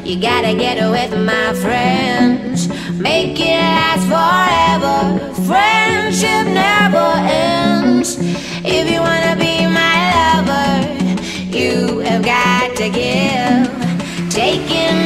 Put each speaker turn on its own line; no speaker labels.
You gotta get with my friends, make it last forever. Friendship never ends. If you wanna be my lover, you have got to give. Taking